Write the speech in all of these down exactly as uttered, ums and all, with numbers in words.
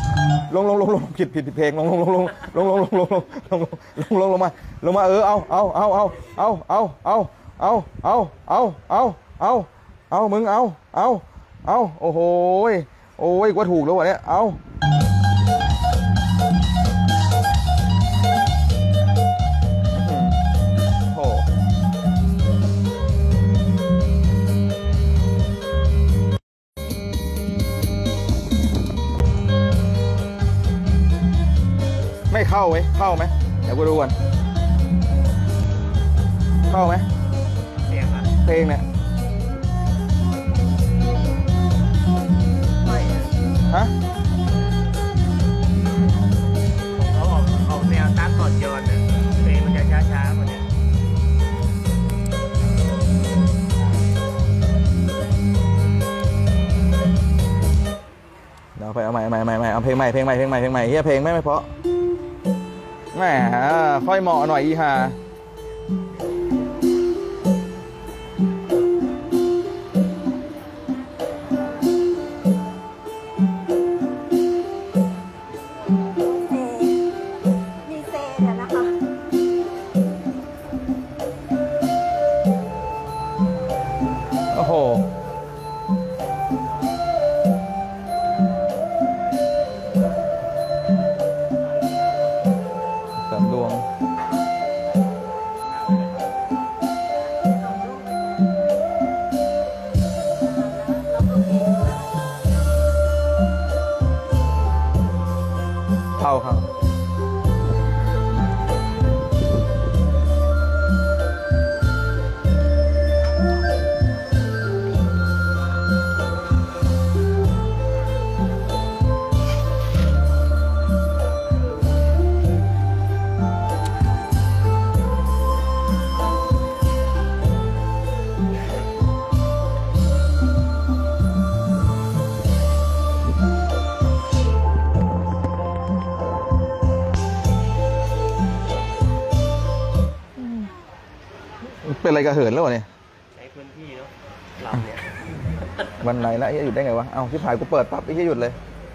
ลงลงลงลงผิดผิดผิดเพลงลงลงลงลงลงลงลงลงลงลงลงลงลงมาลงมาเออเอาเอาเอาเอาเอาเอาเอาเอาเอาเอาเอาเอาเอามึงเอาเอาเอาโอ้โหโอ้ยกว่าถูกแล้ววะเนี่ยเอาโอ้ไม่เข้าไหมเข้าไหมเดี๋ยวกูดูก่อนเข้าไหมเพลงอะเพลงเนี่ยฮะเขาออกออกแนวตัดต่อนโยนเนี่ยเพลงมันจะช้าๆกว่านี้เดี๋ยวไปเอาใหม่ใหม่ใหม่ใหม่เอาเพลงใหม่เพลงใหม่เพลงใหม่เพลงใหม่เฮียเพลงไม่ไม่เพราะแหมค่อยเหมาะหน่อยอีห่าโอ้โหเสริมดวงเป็นอะไรกระเหินแล้ววะเนี่ยใช้พื้นที่เนาะลำเนี่ยวันไหนแล้วไอ้เหี้ยหยุดได้ไงวะ เอ้าที่ผายกูเปิดปั๊บไอ้เหี้ยหยุดเลย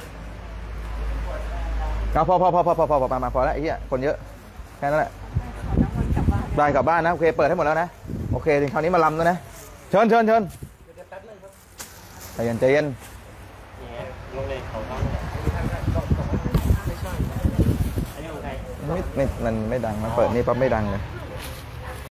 เอาพอพอพอพอพอพอพอมามาพอแล้วไอ้เหี้ยคนเยอะแค่นั้นแหละขอน้ำมันกลับบ้านได้กลับบ้านนะโอเคเปิดให้หมดแล้วนะโอเคถึงคราวนี้มาลำแล้วนะเชิญเชิญเชิญใจเย็นใจเย็นเนี่ยลงเลยเขาต้องไม่ใช่อันนี้ของใครไม่ไม่มันไม่ดังมันเปิดนี่ปั๊บไม่ดังเลยห